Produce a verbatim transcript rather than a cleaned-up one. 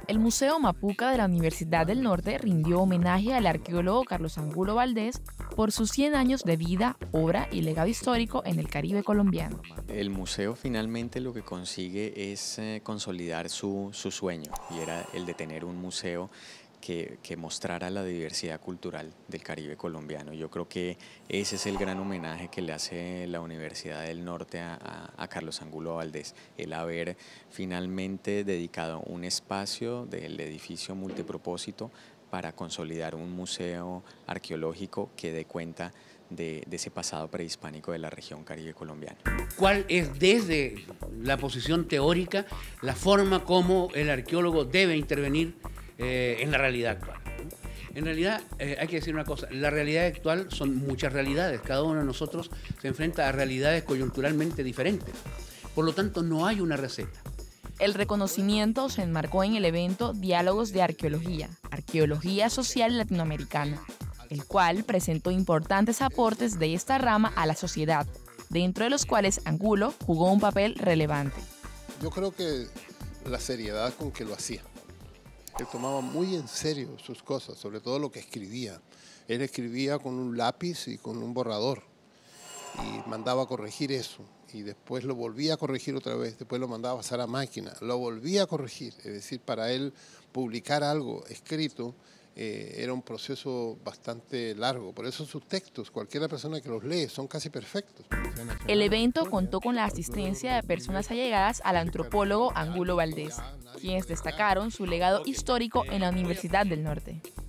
El Museo Mapuca de la Universidad del Norte rindió homenaje al arqueólogo Carlos Angulo Valdés por sus cien años de vida, obra y legado histórico en el Caribe colombiano. El museo finalmente lo que consigue es eh, consolidar su, su sueño, y era el de tener un museo que, que mostrara la diversidad cultural del Caribe colombiano. Yo creo que ese es el gran homenaje que le hace la Universidad del Norte a, a, a Carlos Angulo Valdés, el haber finalmente dedicado un espacio del edificio multipropósito para consolidar un museo arqueológico que dé cuenta de, de ese pasado prehispánico de la región Caribe colombiana. ¿Cuál es desde la posición teórica la forma como el arqueólogo debe intervenir eh, en la realidad actual? En realidad, eh, hay que decir una cosa, la realidad actual son muchas realidades, cada uno de nosotros se enfrenta a realidades coyunturalmente diferentes, por lo tanto no hay una receta. El reconocimiento se enmarcó en el evento Diálogos de Arqueología, Arqueología Social Latinoamericana, el cual presentó importantes aportes de esta rama a la sociedad, dentro de los cuales Angulo jugó un papel relevante. Yo creo que la seriedad con que lo hacía. Él tomaba muy en serio sus cosas, sobre todo lo que escribía. Él escribía con un lápiz y con un borrador y mandaba a corregir eso. Y después lo volvía a corregir otra vez, después lo mandaba a pasar a máquina, lo volvía a corregir. Es decir, para él publicar algo escrito eh, era un proceso bastante largo. Por eso sus textos, cualquier persona que los lee, son casi perfectos. El evento contó con la asistencia de personas allegadas al antropólogo Angulo Valdés, quienes destacaron su legado histórico en la Universidad del Norte.